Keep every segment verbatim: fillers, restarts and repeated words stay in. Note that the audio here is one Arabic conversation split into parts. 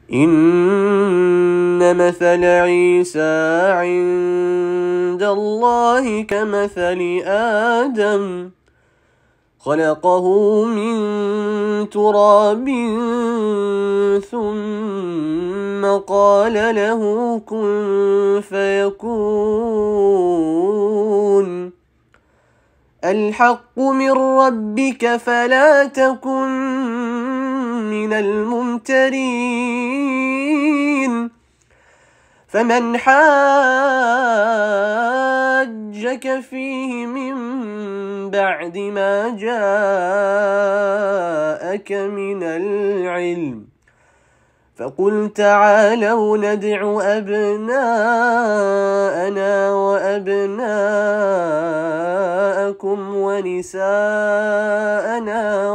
إن مثل عيسى عند الله كمثل آدم خلقه من تراب ثم قال له كن فيكون الحق من ربك فلا تكن من الممترين فمن حاجك فيه من بعد ما جاءك من العلم فقل تعالوا ندع أبناءنا وأبناءكم ونساءنا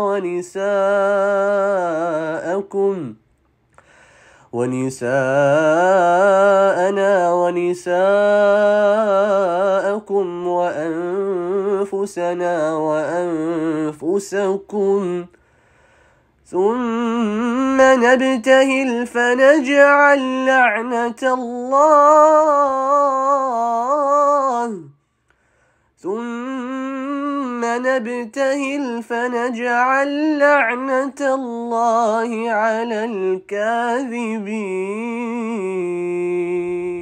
ونساءكم ونساءنا ونساءكم وأنفسنا وأنفسكم ثم نبتهل فنجعل لعنة الله ثم نبتهل فنجعل لعنة الله على الكاذبين.